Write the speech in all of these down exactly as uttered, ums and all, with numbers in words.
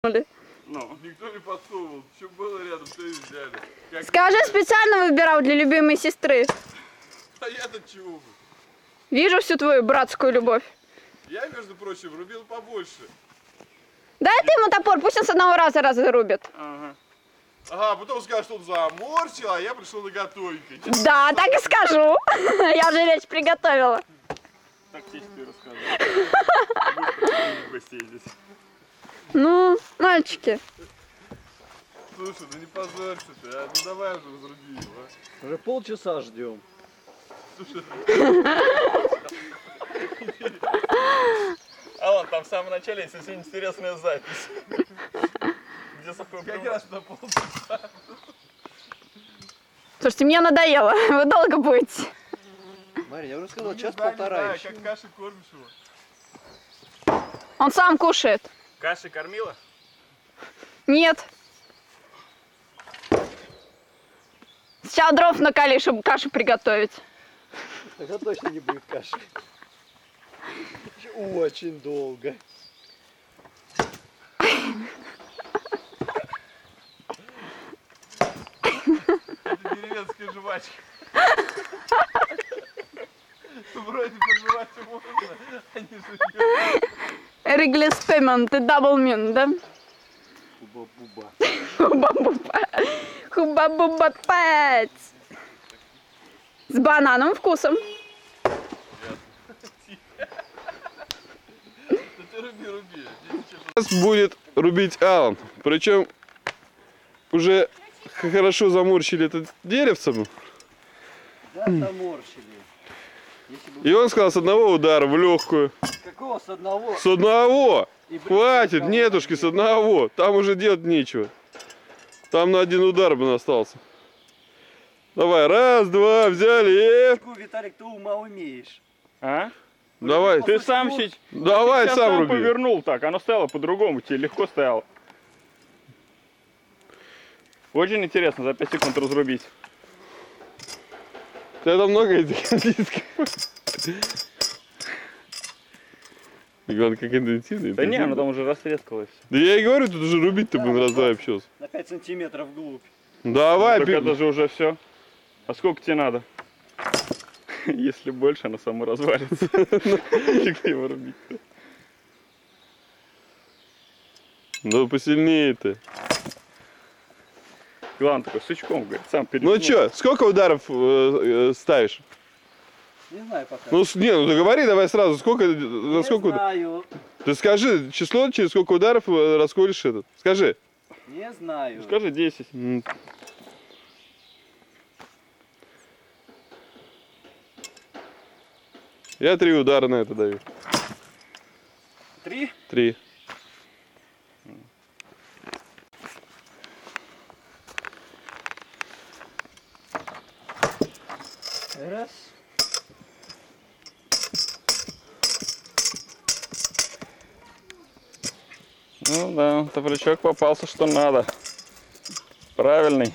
Ну, никто не подсовывал. Что было рядом, то и взяли. Как... Скажи, специально выбирал для любимой сестры. А я-то чего бы? Вижу всю твою братскую любовь. Я, между прочим, рубил побольше. Дай ты ему топор, пусть он с одного раза разрубит. Ага. Ага, потом скажешь, что он заморчил, а я пришел на готовенькое. Да, так и скажу. Я уже речь приготовила. Так тебе рассказываю. Будешь гостей здесь. Ну, мальчики. Слушай, да не позорься ты, а? Ну давай уже возруби его, а. Уже полчаса ждем. Слушай. Алан, там в самом начале есть очень интересная запись. Где сухой как раз на полчаса. Слушайте, мне надоело. Вы долго будете. Мария, я уже сказал, Ну, час-полтора да, еще. как кашей кормишь его. Он сам кушает. Кашей кормила? Нет. Сейчас дров накали, чтобы кашу приготовить. Тогда точно не будет каши. Очень долго. Это деревенская жвачка. Вроде пожевать можно, а не жуют. Реглис пемент и даблмин, да? Хуба-буба. Хуба-буба. Хуба-буба пять. С банановым вкусом. Руби, руби. Сейчас будет рубить Алан. Причем уже хорошо заморщили это деревцем. Да, заморщили. Если бы- И он сказал, с одного удара в легкую. Какого с одного? С одного! И блин, Хватит, кого нетушки, с забил. одного. Там уже делать нечего. Там на один удар бы остался. Давай, раз, два, взяли. Какой, Виталик, ты ума умеешь? А? Давай, Ты сам сейчас, давай сейчас сам сам руби. повернул так, оно стояло по-другому, тебе легко стояло. Очень интересно за пять секунд разрубить. Это много этих английских. Он как интенсивный. Да не, оно там уже растрескалось. Да я и говорю, тут уже рубить-то Да, будем ну раз два да. общался. На пять сантиметров вглубь. Давай, Так пи- это же уже все. А сколько тебе надо? Если больше, оно само развалится. Фиг его рубить-то. Ну посильнее ты. Главное такой сучком, говорит, сам Ну перевернул. чё, сколько ударов э, э, ставишь? Не знаю пока. Ну с- не, ну договори давай сразу, сколько, на не сколько уд- знаю. Ты скажи число, через сколько ударов э, расколешь этот. Скажи. Не знаю. Скажи десять. М. Я три удара на это даю. Три? Три. Раз. Ну да, топорячок попался что надо. Правильный.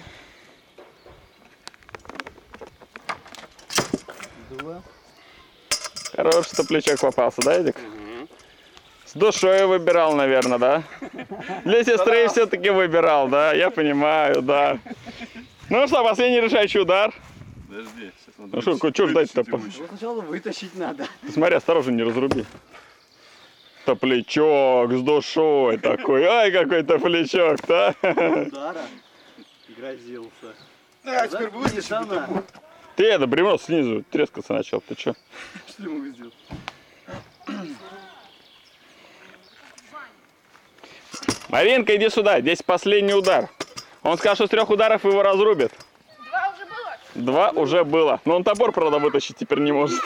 Два. Хороший топлячок попался, да, Эдик? С душой выбирал, наверное, да? Для сестры все-таки выбирал, да? Я понимаю, да. Ну что, последний решающий удар. Подожди, сейчас Ну что, что ждать-то? Его сначала вытащить надо. Смотри, осторожно, не разруби. Топлячок с душой такой. Ай, какой топлячок-то. Удара. Грозился. А, теперь бы вытащи, Видишь, она. Ты это бревно снизу трескаться начал. Ты что? что я могу сделать? Маринка, иди сюда. Здесь последний удар. Он сказал, что с трех ударов его разрубит. Два уже было? Два уже было. Но он топор, правда, вытащить теперь не может.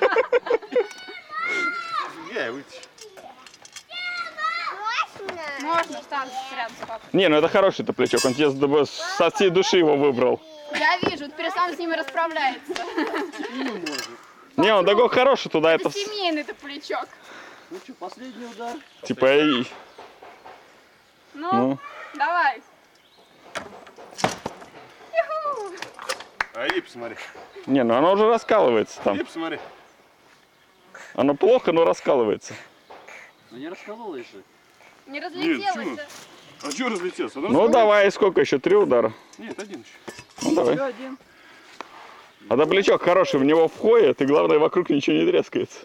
Я вытащу. Можно встать рядом с папой. Не, ну это хороший топлячок. Он тебе с- со всей души его выбрал. Я вижу, теперь сам с ними расправляется. И не может. Не, он такой хороший туда. Это Это семейный топлячок. Ну что, последний удар. типа и... Ну, Ну. давай. А иди посмотри. Не, ну оно уже раскалывается там. Иди посмотри. Оно плохо, но раскалывается. Ну не раскололось же. Не Нет, разлетелось. чего? да? А что разлетелся? Ну давай, сколько еще? Три удара? Нет, один еще. Ну давай. Еще один. А доплечок хороший, в него входит, и главное, вокруг ничего не трескается.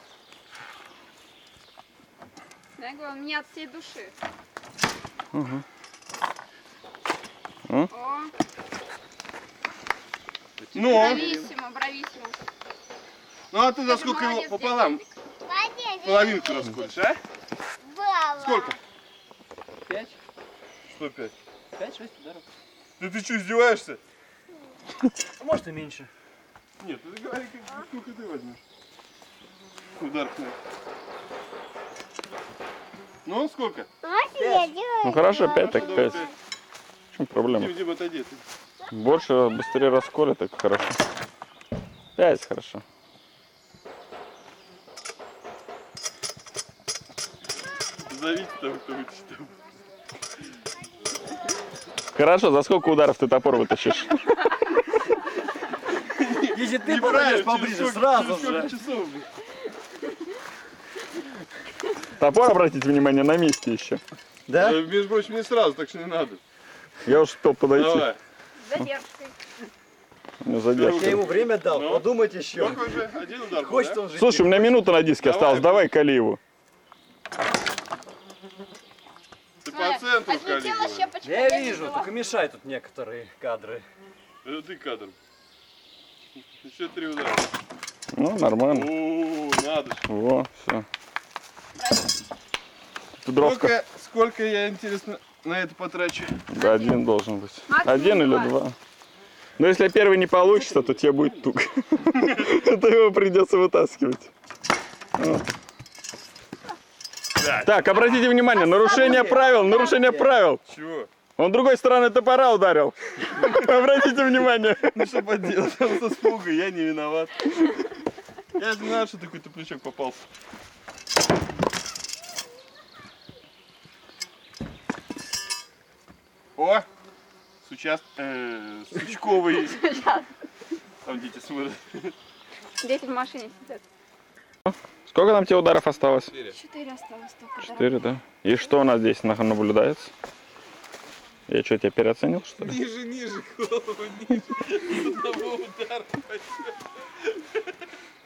Я говорю, мне от всей души. Угу. О, Ну, брависсимо, брависсимо. ну а ты за Ты сколько его молодец, пополам? Половинку расколешь, а? Сколько? Пять. Что пять? Пять-шесть ударов. Да ты что, издеваешься? А может и меньше. Нет, ты говори, как- сколько ты возьмешь. Удар на. Ну, сколько? Ну хорошо, пять так пять. Давай, В чем проблема? Дим, Дим, отойди. ты. Больше, быстрее расколет, так хорошо. Пять хорошо. Зовите того, кто вытащит. Хорошо, за сколько ударов ты топор вытащишь? Если ты Неправильно, подойдешь поближе, через сколько- сразу через сколько же. часов, блин? Топор, обратите внимание, на месте еще. Да? Э, Между прочим, не сразу, так что не надо. Я уж успел подойти. Давай. С задержкой. У меня задержка. Я ему время дал, Ну? подумать еще. Сколько уже? Один удар был, Хочет да? он жить. Слушай, у меня минута на диске Давай. осталась, давай кали его. Ты по центру Отлетела калибра. щепочка. Я не вижу, взяла. только мешают тут некоторые кадры. Это ты кадр. Еще три удара. Ну, нормально. О, надо же. Во, все. Дровка. Сколько, сколько я, интересно, на это потрачу? Да, один должен быть. Максимум Один или два. два. Но если первый не получится, то тебе будет туго. То его придется вытаскивать. Вот. Так, обратите внимание, нарушение правил, нарушение правил. Чего? Он другой стороны топора ударил. Обратите внимание. Ну что поделать, он со спугой, я не виноват. Я же не знаю, что такой туплячок попался. О! Сучас... э, сучковый. Там дети смотрят. Дети в машине сидят. Сколько там тебе ударов осталось? Четыре осталось только. да. Четыре, да? И что у нас здесь нах- наблюдается? Я что, тебя переоценил, что ли? Ниже, ниже, голову ниже. С одного удара пойдет.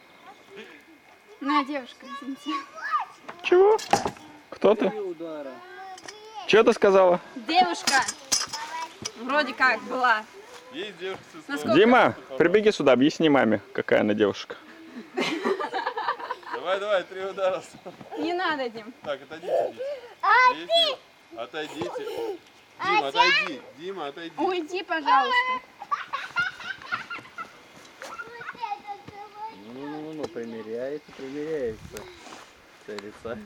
На, девушка, извините. Чего? Кто ты? Три удара. Что ты сказала? Девушка. Вроде как была. Есть девушка со Насколько? словом. Дима, прибеги сюда, объясни маме, какая она девушка. Давай, давай, три удара. Не надо, Дим. Так, отойдите, дети. Дети, отойдите. Дима, отойди. Дима, отойди. Уйди, пожалуйста. Ну-ну-ну, примеряется, примеряется. Целится.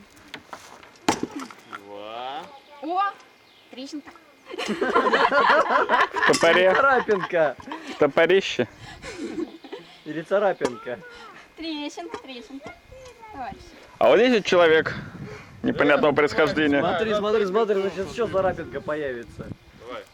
Два. О, трещинка. В топоре, Царапинка. в топорище. Или царапинка. Трещинка, трещинка. Товарищ. А вот здесь вот человек непонятного происхождения. Смотри, смотри, смотри, значит, еще царапинка появится. Давай.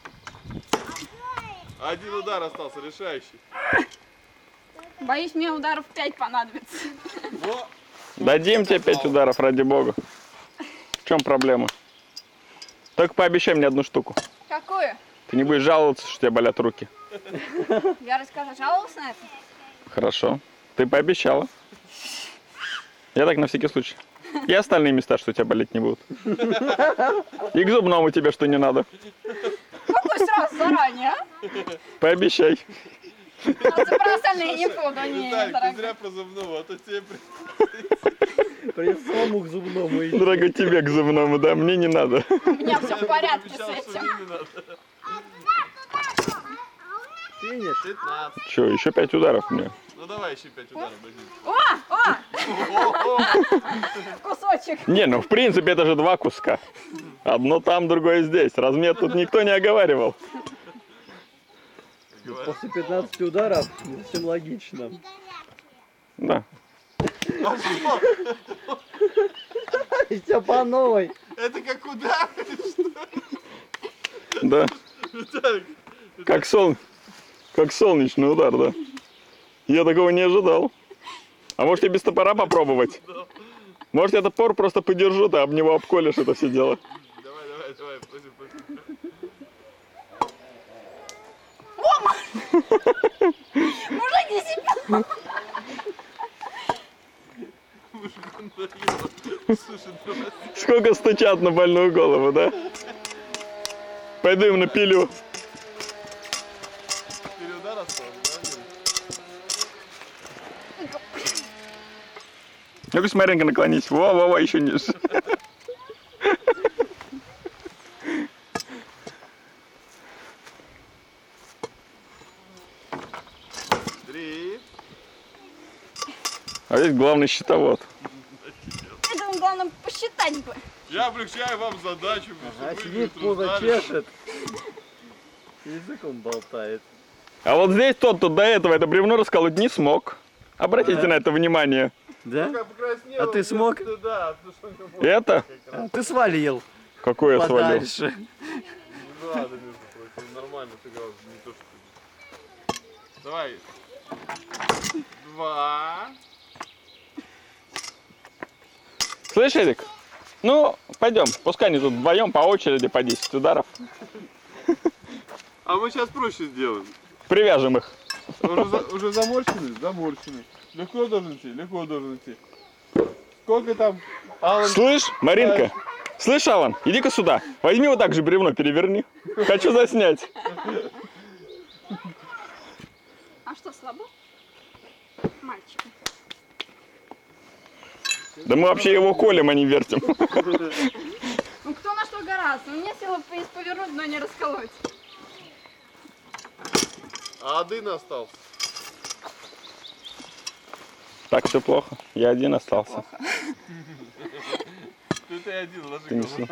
Один удар остался, решающий. Боюсь, мне ударов пять понадобится. Во. Дадим тебе пять ударов, ради бога. В чем проблема? Только пообещай мне одну штуку. Какую? Ты не будешь жаловаться, что у тебя болят руки. Я расскажу, жаловалась на это? Хорошо. Ты пообещала. Я так на всякий случай. И остальные места, что у тебя болеть не будут. И к зубному тебе что не надо. Какой сразу заранее, а? Пообещай. А ты про остальные не буду, не, Виталик, ты дорогой. зря про зубного, а то тебе... при- Придется самому к зубному идти. Дорого тебе к зубному, да? Мне не надо. У меня все в порядке с Обещал, что этим. мне не надо. Финиш. пятнадцать. Че, еще пять ударов мне? Ну давай еще пять ударов дадим. О, о, кусочек. Не, ну в принципе это же два куска. Одно там, другое здесь. Размер тут никто не оговаривал. После пятнадцати ударов не совсем логично. Да. А что? И все по новой. Это как удар? Да. Виталик, Как, сол... как солнечный удар, да. Я такого не ожидал. А может и без топора попробовать? Может, я топор просто подержу, ты об него обколешь это все дело. Давай, давай, давай, пусть, пусть. Мужик, не себя. Слушай, давай. Сколько стучат на больную голову, да? Пойду им напилю. Переудар остался, да? Ну-ка, смотри-ка, наклонись. Во-во-во, еще ниже. Три. А здесь главный счетовод. Это он, главное, посчитать бы. Я облегчаю вам задачу. А чтобы вы сидит, не пузо утруждались. чешет. Языком болтает. А вот здесь тот, кто до этого это бревно расколоть не смог. Обратите на это внимание. Да? Как покраснело, А ты я- смог? Да, да, потому что он как Это? А ты свалил Какое я свалил? подальше. Не надо, между прочим, нормально сыграл, не то что ты. Давай. Два. Слышь, Эдик? Ну, пойдем. Пускай они тут вдвоем по очереди по десять ударов. А мы сейчас проще сделаем. Привяжем их. Уже, за, уже заморщены? Заморщены. Легко должен идти? Легко должен идти. Сколько там? Алан, Слышь, Маринка? Слышь, Алан, иди-ка сюда. Возьми вот так же бревно, переверни. Хочу заснять. А что, слабо? Мальчик. Да мы вообще его колем, а не вертим. Ну кто на что гораздо? Мне сила повернуть, но не расколоть. а один остался. Так все плохо. Я один остался. Ты, ты один, ложи Ты не голову.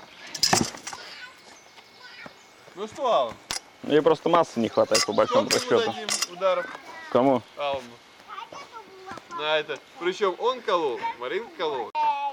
Ну что, Алан? Ей просто массы не хватает по большому Сколько мы расчету. дадим ударов Кому? Алану? На это. Причем он колол, Маринка колола.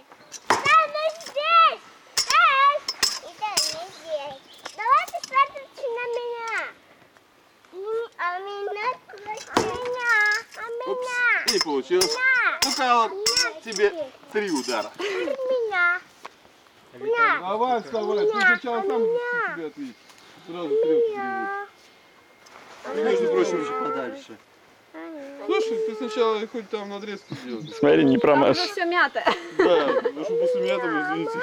здесь! Здесь! И да, не здесь. Давайте смотрите на меня. М, А меня, а меня, а Упс, меня. не получилось. Ну-ка, Алан, тебе три удара. Меня. Меня. Давай, вставай, ты сначала сам себе ответь. Сразу стрелку переводишь. И, между прочим, Еще подальше. слушай, ты сначала хоть там надрезку сделай. Смотри, не Там промажь. уже все мятое. Да, ну что после меня там, извините.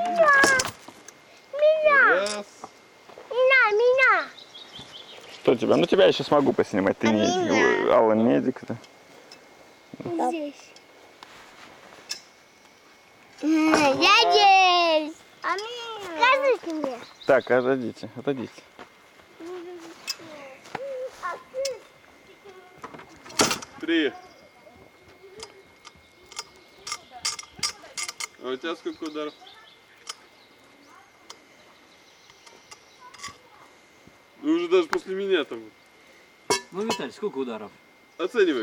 Раз. Меня, меня. Что тебя? Ну тебя я сейчас могу поснимать. Ты не Эдик. Алан, не Эдик. Да. Здесь. Я здесь. А меня. Скажите мне. Так, отойдите, отойдите. А ты? Три. А у тебя сколько ударов? Ну уже даже после меня там. Ну, Виталь, сколько ударов? Оценивай.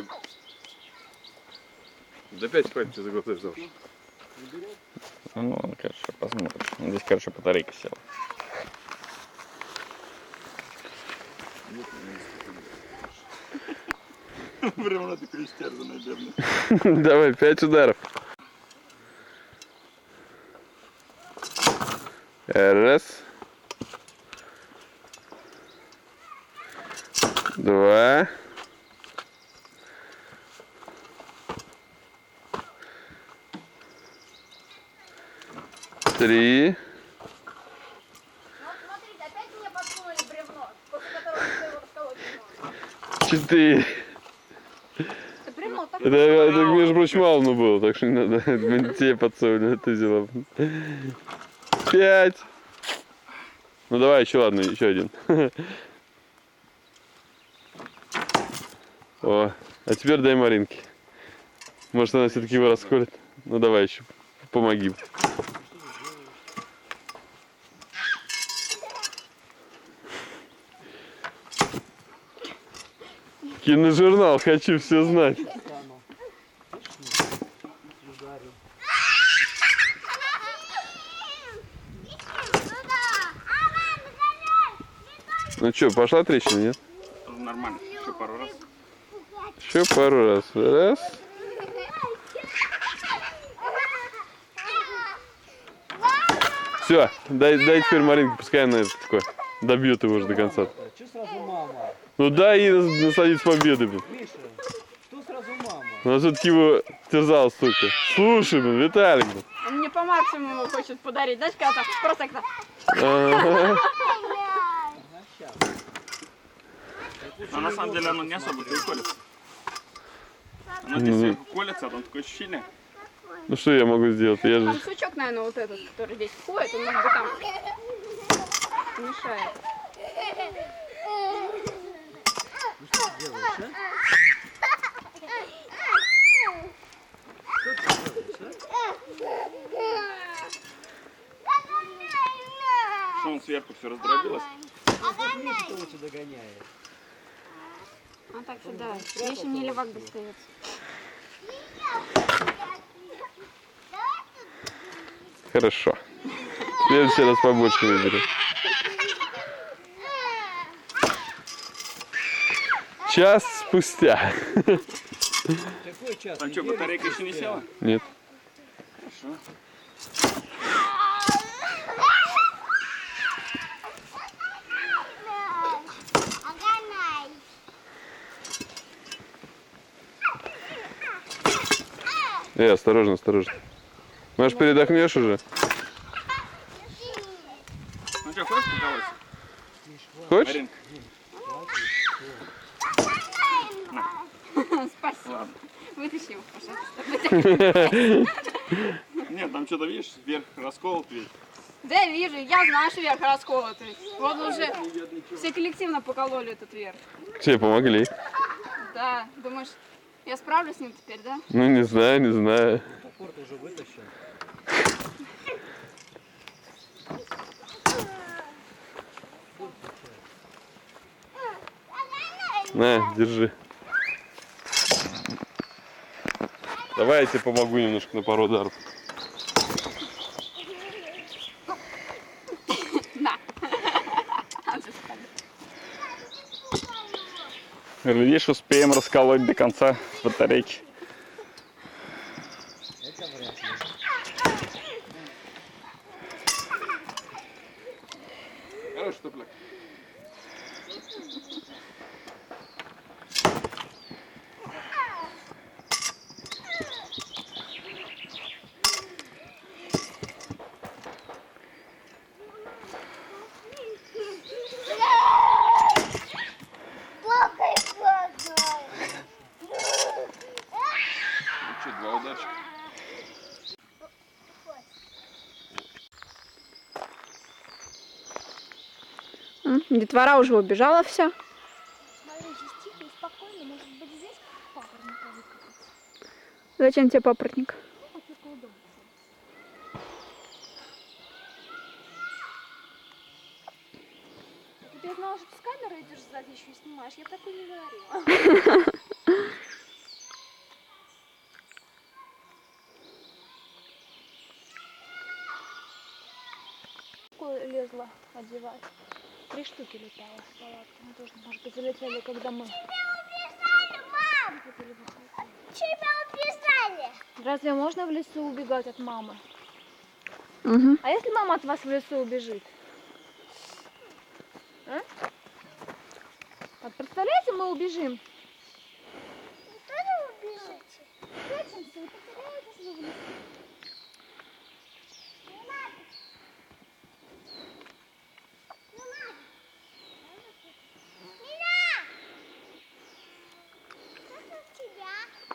Да пять хватит, что за глаза взял. Ну, короче, посмотришь. Здесь, короче, батарейка села. Прямо такой истерзанный, бедный. Давай, пять ударов. Раз. Два. Три. Вот смотрите, опять мне подсунули бревно, после которого я его расколоть не могу. Четыре. Это бревно так Это, это, между прочим, Алну было, так что не надо. Это тебе подсовывали, ты взяла. Пять. Ну давай еще, ладно, еще один. О, а теперь дай Маринке. Может, она все-таки его расколет. Ну давай еще, помоги. Киножурнал, хочу все знать. Ну что, пошла трещина, нет? Нормально. Еще пару раз. Еще пару раз. Раз. Все, дай, дай теперь Маринке, пускай она это такое добьет его уже до конца. Че сразу мама? Ну дай ей нас- насладить победы, блин. Миша, что сразу мама? Она все-таки его терзала столько. Слушай, блин, Виталик, блин. Он мне по максимуму хочет подарить. Знаешь, когда просто как-то... Ага. Но на самом деле оно не особо и колется. Оно здесь колется, а там такое ощущение. Ну что я могу сделать? Я Там же... сучок, наверное, вот этот, который здесь входит, он может быть там мешает. Что он сверху все раздробилось. Кто тебя догоняет? А так всегда. Еще не левак достается. Хорошо. В следующий раз побольше выберу. Час спустя. Какой час? Там что, батарейка еще не села? Нет. Хорошо. Эй, осторожно, осторожно. Может, передохнешь уже? Ну что, хочешь поколоться? Хочешь? Марин, Спасибо. Вытащи его, пожалуйста. нет, там что-то, видишь, вверх расколот ведь. Да, я вижу, я знаю, что верх расколотый. Вот уже все коллективно покололи этот верх. Все помогли. Да, думаешь, я справлюсь с ним теперь, да? Ну, не знаю, не знаю. Топор ты уже вытащил. На, держи. Давай я тебе помогу немножко на пару ударов. Видишь, успеем расколоть до конца с батарейки. Это вряд ли. Хороший топляк. Что, два ударчика? Детвора уже убежала вся. Смотри, здесь тихо и спокойно. Может быть, здесь папоротника выкопать? Зачем тебе папоротник? Вот только удобно. Ты знала, что ты с камерой идешь сзади еще и снимаешь? Я такой не говорила. Такое лезла одевать. Три штуки летало с палатками. Тоже, может быть, залетели, когда мы... Тебя убежали, мам! Тебя убежали! Разве можно в лесу убегать от мамы? Угу. А если мама от вас в лесу убежит? А? Вот представляете, мы убежим. Тоже убежите? Прячемся и потеряетесь в лесу. Не надо. Не надо. Мина! Что тут у тебя?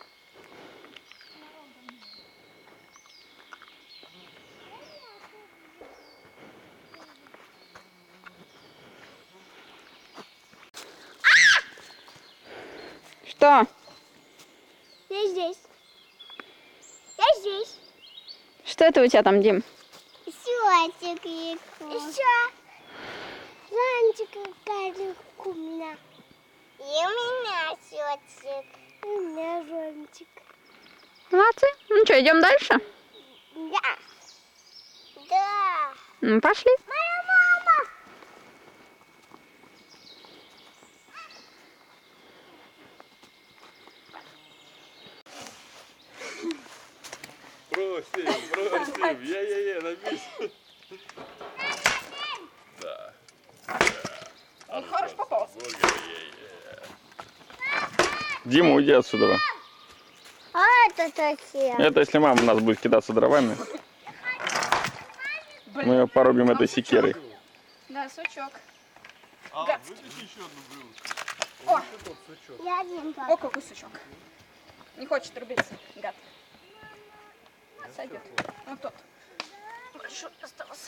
Что? Я здесь. Я здесь. Что это у тебя там, Дим? Зонтик еще. Зонтик какая у меня. И у меня зонтик. У меня зонтик. Молодцы. Ну что, идем дальше? Да. Да. Ну, пошли. Моя мама. Бросим, бросим, я-я-я, на месте. Дима, уйди отсюда. А это такие. Это если мама у нас будет кидаться дровами, мы ее порубим этой секирой. Да, сучок. А, Гадский. вытащи еще одну бревнышко. О, Я один о, какой сучок. Не хочет рубиться, гад. Сойдет. Вот тот. Большой остался.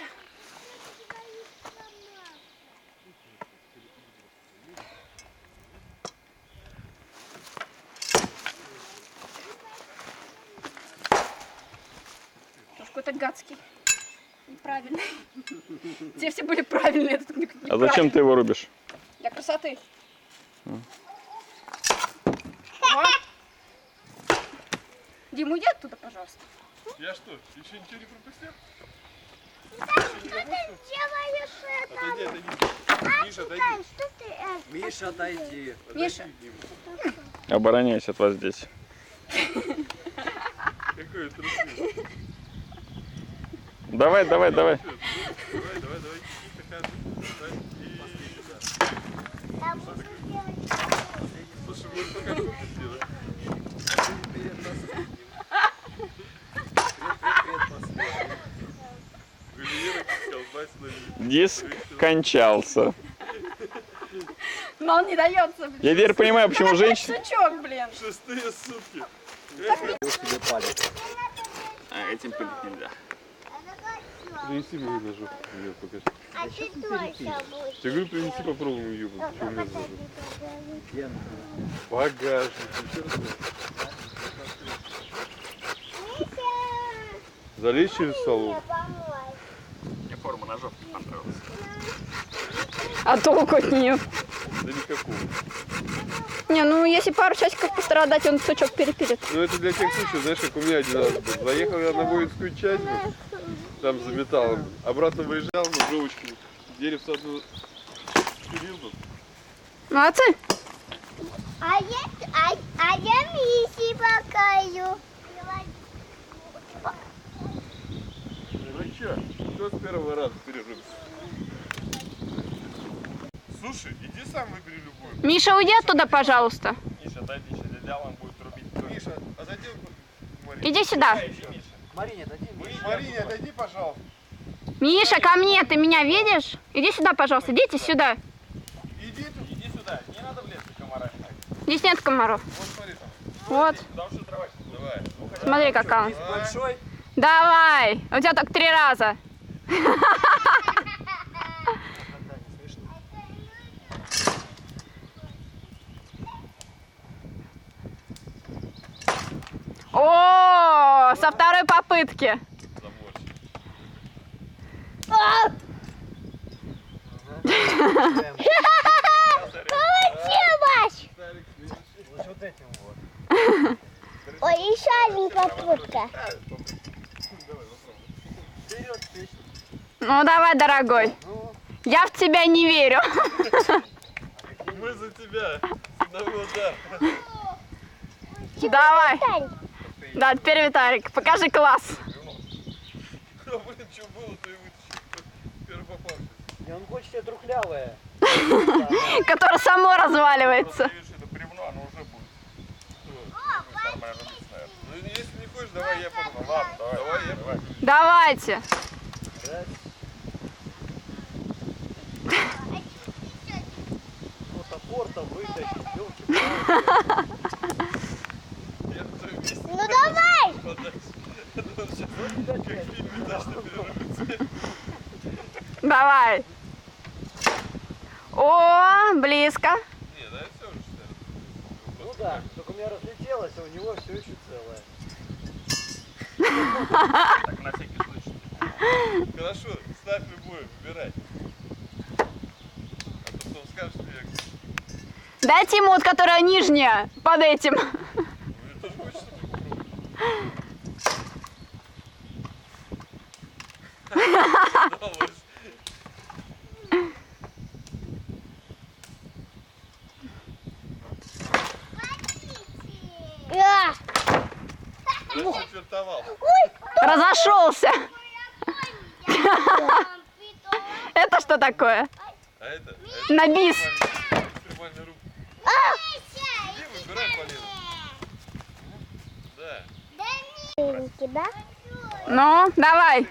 Уж какой-то гадский. Неправильный. Те все были правильные. Этот А зачем ты его рубишь? Для красоты. О. Дим, уйди оттуда, пожалуйста. Я что, еще ничего не пропустил? Что ты делаешь это? Отойди, отойди. Миша, отойди. Дай, что ты это? Миша, отойди. Миша. Обороняйся от воздействия. Какой трусливый. Давай, давай, давай. Давай, давай, давай. Тихо, давай. И сюда. Я буду делать. Слушай, может пока не сделать. Гулливер, колбасина. Диск кончался. Но он не дается, блин. Я теперь понимаю, почему женщины... Сучок, блин. Шестые сутки. Себе палец. А этим пылить нельзя. Принеси мою ножовку, мне покажи. А ты точно будешь. Я говорю, принеси, попробуем ее. Что у меня за ножовка? Ген. Багажник. Еще раз. Залезь через столу. Мне форма ножовки понравилась. А толку от нее? Да никакого. Не, ну если пару часиков пострадать, он сучок перепилит. Ну это для тех случаев, знаешь, как у меня один раз был. Заехал я на воинскую часть, там за металлом. Обратно выезжал на бровочку. Деревце одно пилил тут. Молодцы. А я, а, а я Миси покажу. Ну чё, кто с первого раза перерубится? Слушай, иди сам выбери любую. Миша, уйди оттуда, пожалуйста. Миша, отойди, сейчас дядя Алан будет рубить. Миша, отойди к Марине. Иди сюда. Марине, дадим. Марине, отойди, пожалуйста. Миша, ко мне, ты меня видишь? Иди сюда, пожалуйста, идите сюда. Иди тут. Иди сюда, не надо в лес комара. Здесь нет комаров. Вот смотри там. Вот, Там что трава. Давай. смотри, какая он. Есть большой. Давай, у тебя только три раза. О, со второй попытки. Получилось! Вот вот этим вот. Ой, еще один попытка. Вперед, песня. Ну давай, дорогой. Я в тебя не верю. Мы за тебя. С одного удара. Давай. Да, теперь Виталик, покажи класс. А блин, что было, то и вытащил. Первый попался. Не, он хочет себе трухлявое. Которое само разваливается. Видишь, это бревно, оно уже будет. Нормально рубить, наверное. Ну если не хочешь, давай я порву. Ладно, давай, давай я порву. Давайте. Ну, топор-то вытащить, елки-палки. Я на твоем месте Ну давай! подальше. Это он сейчас как в фильме точно перерубится. Давай. О, близко. Не, да все уже считаю. Ну да, только у меня разлетелось, а у него все еще целое. Так, на всякий случай. Хорошо, ставь любую, выбирай. А то потом скажешь, что я... Дайте ему вот, которая нижняя, под этим. Ну, я тоже хочешь, чтобы попробовать? А, Зачертовал. Разошелся. Это что такое? А это? А это На бис. экстремальная рука. Иди Забирай, Полина. Да. Маленький, да? Ну, давай.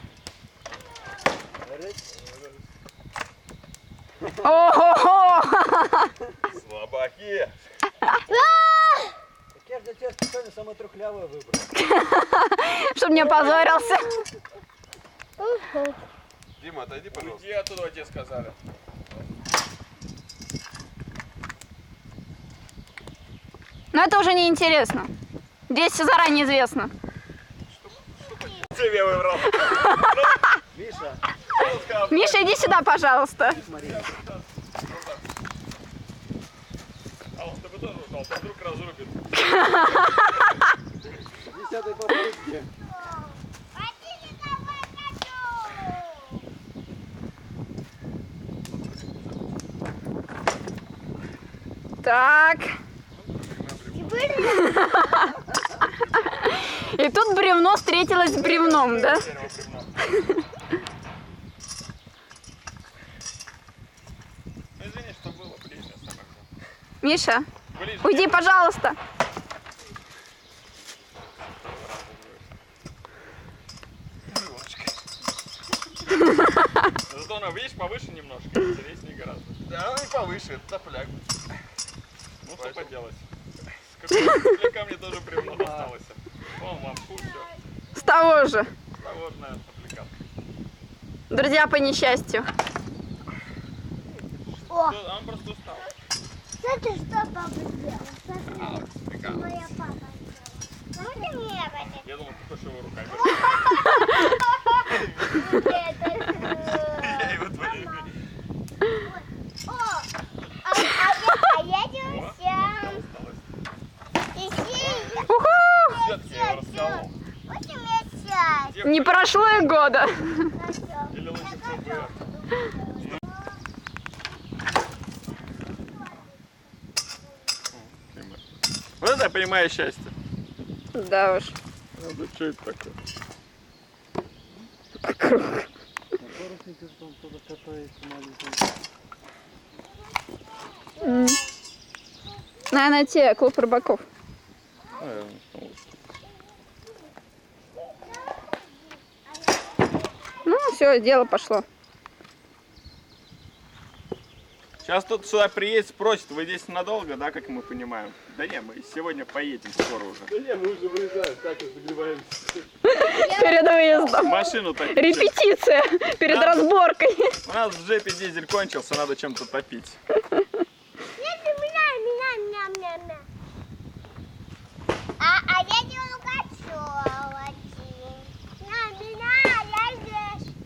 Ого-го! Слабаки. Так я же для тебя специально самое трухлявое выбрал. Чтоб не опозорился. Дима, отойди, пожалуйста. Уйди оттуда, тебе сказали. Но это уже не интересно. Здесь все заранее известно. Тебе выбрал. Миша, Миша, иди сюда, пожалуйста. А он бы тоже ушел, то вдруг разрубит. десятой попытки. Так. И тут бревно встретилось с бревном, да? Ну извини, что было ближе. Миша, Ближе. уйди, пожалуйста. Зато она, видишь, повыше немножко, интереснее гораздо. Да, он и повыше, это топляк. Ну что поделать. С какого топляка мне тоже бревно досталось. Вон вам, фу, все. С того же. Того же, наверное, топляка. Друзья по несчастью. О, Что, Он просто устал. смотри, что папа сделал. Смотри, моя папа сделала. Можно мне это? Я думал, ты хочешь его руками. Я его твоими. О, а, а я, а я делаю сам. Ищи, Уху! Все-таки я его расколол. вот у меня сейчас. Не прошло и года. Или лучше ФБР. Вот это я понимаю счастье. Да уж. Надо, что это такое? Парусники, что он тоже катается маленький. М. Наверное, те, клуб рыбаков. Ну, все, дело пошло. Сейчас тут сюда приедет, спросит, вы здесь надолго, да, как мы понимаем? Да не, мы сегодня поедем скоро уже. Да не, мы уже выезжаем, так и согреваемся. Перед выездом. Машину-то... Репетиция перед Да. разборкой. У нас в джепе дизель кончился, надо чем-то топить. Нет, меня, меня, меня, меня, меня. А, а я делаю качелочки. На, меня, я здесь.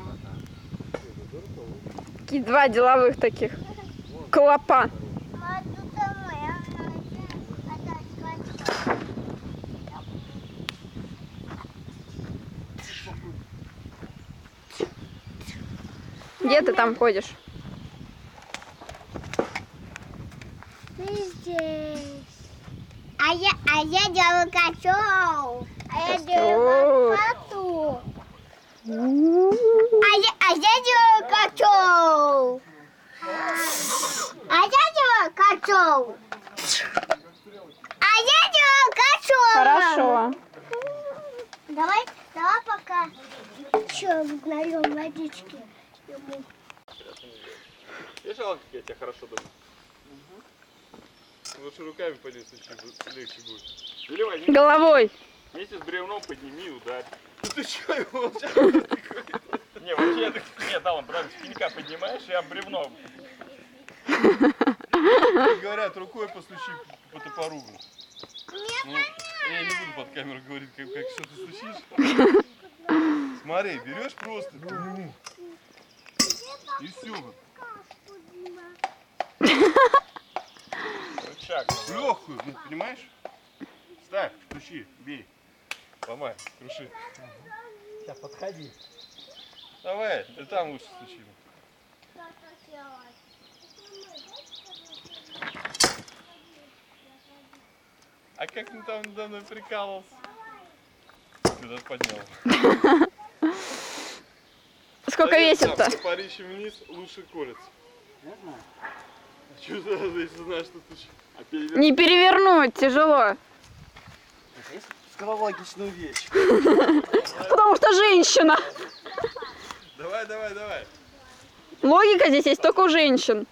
Такие два деловых таких клопа. А тут моя качелочка. Где ты там ходишь? Ты здесь. А я, а я делаю котел. А я делаю коту. А я, а я делаю котел. А я делаю котел. А я делаю котел. Хорошо. Давай, давай пока еще нальем водички ему. Я жалко, как я тебя хорошо думаю. Лучше руками пойди, легче будет. Или возьми, Головой. вместе с бревном подними и ударь. Ну ты что, его сейчас? Не, вообще, ты, нет, да, он правда, с пенька поднимаешь и об бревно. Говорят, рукой постучи по топору. Ну, я не буду под камеру говорить, как, как что ты стучишь. Смотри, берешь просто ну, и все. Рычаг. Легкую, ну, понимаешь? Ставь, стучи, бей. Ломай, круши. Сейчас, подходи. Давай, ты там лучше стучи. А как ты там надо мной прикалывался? Ты даже поднял. Сколько весит-то? Топорищем вниз лучше колется. Я знаю. Что сразу, если знаешь, что ты... А перевернуть? Не перевернуть, тяжело. Сказал логичную вещь. Потому что женщина. Давай, давай, давай. Логика здесь есть только у женщин.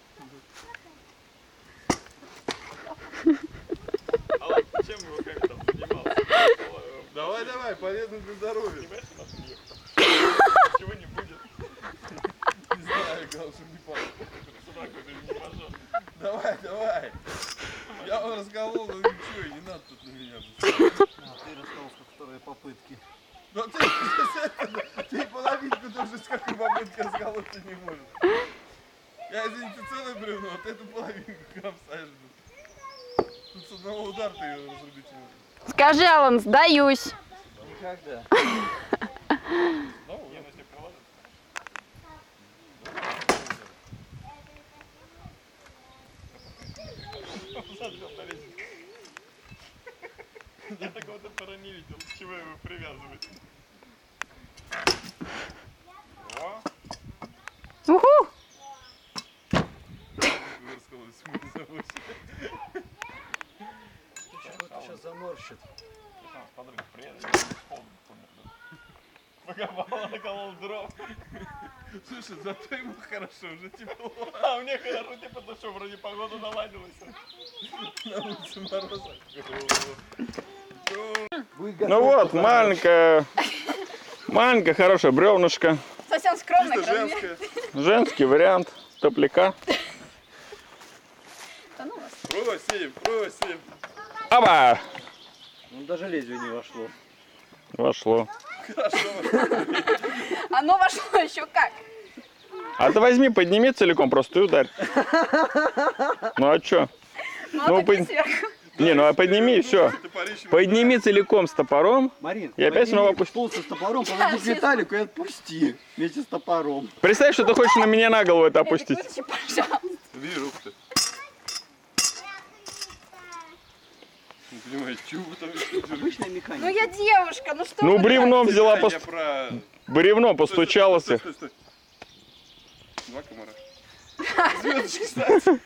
А вот чем его как там занимался? Давай, давай, полезно для здоровья. Чего не будет? Не знаю, главное, чтобы не падал. Сюда какой-то не пошел. Давай, давай. Я вам расколол, но ничего, не надо тут на меня. А, ты рассказал со второй попытки. Но ты, ты половинку тоже с какой попытки расколоть ты не можешь. Я, извините, целое бревно, вот эту половинку кромсаешь. Тут с одного удара ты ее разрубить не можешь. Скажи, Алан, сдаюсь. Никогда. Ну, я на тебя приложу. Я такого-то пора не видел. С чего его привязывать? О, Уху! Расколоть смысл заводишь. Чего-то сейчас заморщит. подруга приедет, холодно помер. Пока Павла наколол дров. Слушай, зато ему хорошо, уже тепло. А мне хорошо, типа, потому что вроде погода наладилась. На улице мороза. Ну вот, маленькая, маленькая хорошая бревнышко. Совсем скромно, Чисто кроме... женское. Женский вариант топляка. Да ну вас. Просим, просим. Оба! Ну даже лезвие не вошло. Вошло. Оно вошло еще как. А ты возьми, подними целиком, просто и ударь. Ну а чё? Ну, Ну, а ты под- сверху. Не, ну а подними и все. Топорищем. Подними целиком с топором. Марин, И опять снова опусти. Стул с топором, подойди к Виталику и отпусти вместе с топором. Представь, что ты хочешь на меня на голову это Эдик, опустить. вытащи, пожалуйста. Вижу, ух ты. Не понимаю, чего вы там еще держите? Обычная механика. Ну я девушка, ну что Ну вы бревном так? взяла, Я пост... про... бревно Стой, стой, постучалась. стой, стой, стой, стой. Два комара. Звездочки, кстати.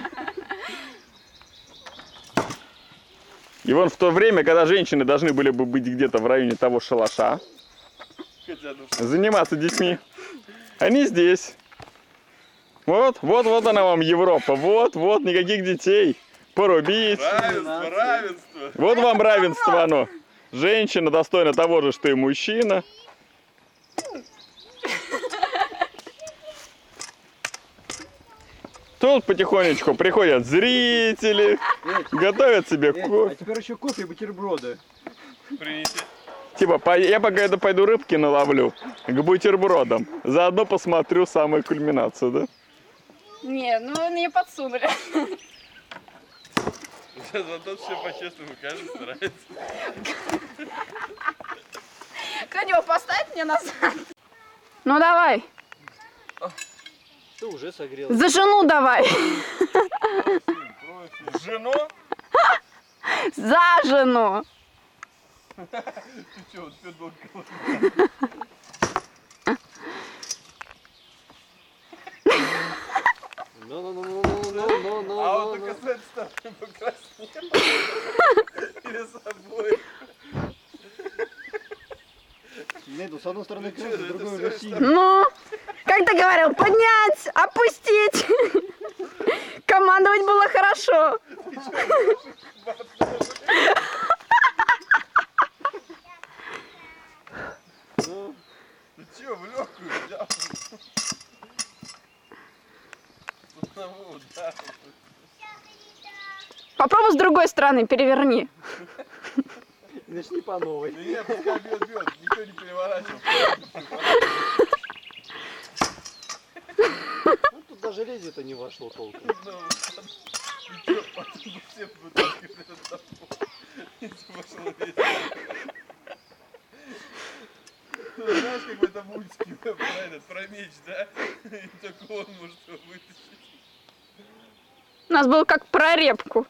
И вон в то время, когда женщины должны были бы быть где-то в районе того шалаша, Хотя, ну, заниматься детьми, они здесь. Вот, вот, вот она вам Европа. Вот, вот, никаких детей. Порубить. равенство, равенство. Вот вам равенство оно. Женщина достойна того же, что и мужчина. Тут потихонечку приходят зрители, готовят себе Э, а кофе. теперь еще кофе и бутерброды. Принеси. Типа, по- я пока это пойду рыбки наловлю к бутербродам. Заодно посмотрю самую кульминацию, да? Не, ну мне подсунули. Зато все по-честному, каждый старается. Кто-нибудь поставь мне назад. Ну давай, Ты уже согрел. за жену давай. Жену? За жену. Ты что, вот все долго Ну-ну-ну-ну-ну-ну-ну-ну. А вот только с этой стороны покраснел. Или с обоих. Найду, с одной стороны чё, красный, с это другой всё уже синий. Ну, как ты говорил, поднять, опустить. Командовать было хорошо. Ты че, в легкую взял? С одного удара. Попробуй с другой стороны, переверни. Начни по новой. Да нет, пускай бьет, бьет, никто не переворачивал. Ну тут даже лезвие-то не вошло толком. Ну, и чё, потом все вытаскивали от того. И пошло весь. Ну, знаешь, как в этом мультике про этот, про меч, да? И только он может его вытащить. У нас было как про репку.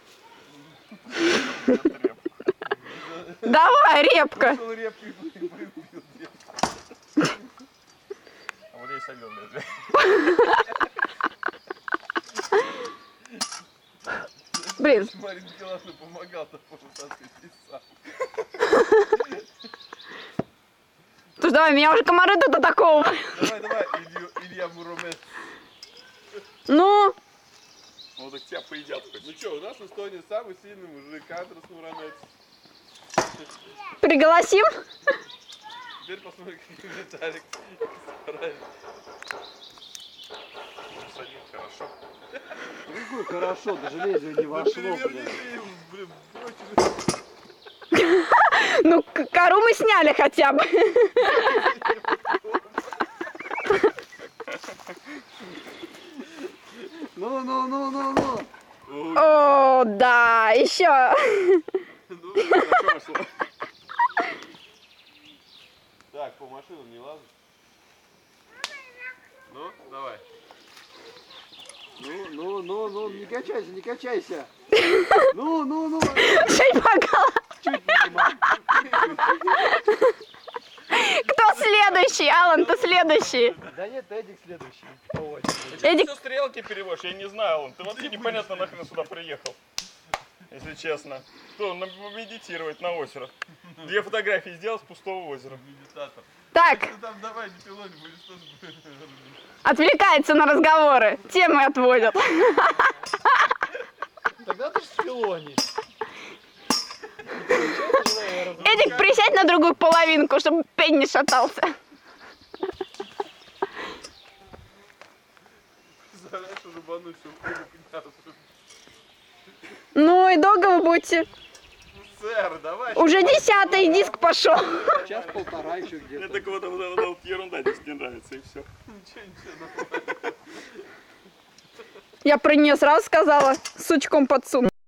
Давай, репка. Ушел репкой и выбил девку. А вот здесь согрел лезвие. Блин. Марин Николаевна помогал там вытаскивать леса. Слушай, давай, меня уже комары тут атаковывают. Давай, давай, Илью, Илья Муромец. Ну, Ну так тебя поедят хоть. Ну что, у нас в Эстонии самый сильный мужик Андрес Муромец. пригласим. Теперь посмотрим, как Виталик справится. Посадил хорошо. Какое хорошо, даже лезвие не вошло, Переверни блин. ты, блин, против. Ну, к- кору мы сняли хотя бы. Ну, ну, ну, ну, ну. О, да, еще. Ну, Хорошо вошло. так, по машинам не лазай. Ну, давай. Ну, ну, ну, ну, не качайся, не качайся. Ну, ну, ну. Чуть покала. Чуть мимо. Кто следующий? Алан, ты следующий. Да нет, Эдик следующий. По очереди. Эдик, Все стрелки переводишь, я не знаю, он. Ты вообще непонятно нахрен сюда приехал. Если честно. Что, на- медитировать на озеро. Две фотографии сделал с пустого озера. Медитатор. так, Ты там давай, не пилони, будешь тоже... отвлекается на разговоры. Темы отводят. Тогда ты ж с пилони. Эдик, присядь на другую половинку, чтобы пень не шатался. Представляешь, рубануть, все подняться. Ну и долго вы будете? Сэр, давай. Уже десятый диск пошел. Час-полтора еще где-то. Это вот, вот, вот, вот ерунда здесь не нравится и все. Ничего, ничего, нормально. Я про нее сразу сказала, сучком подсуну.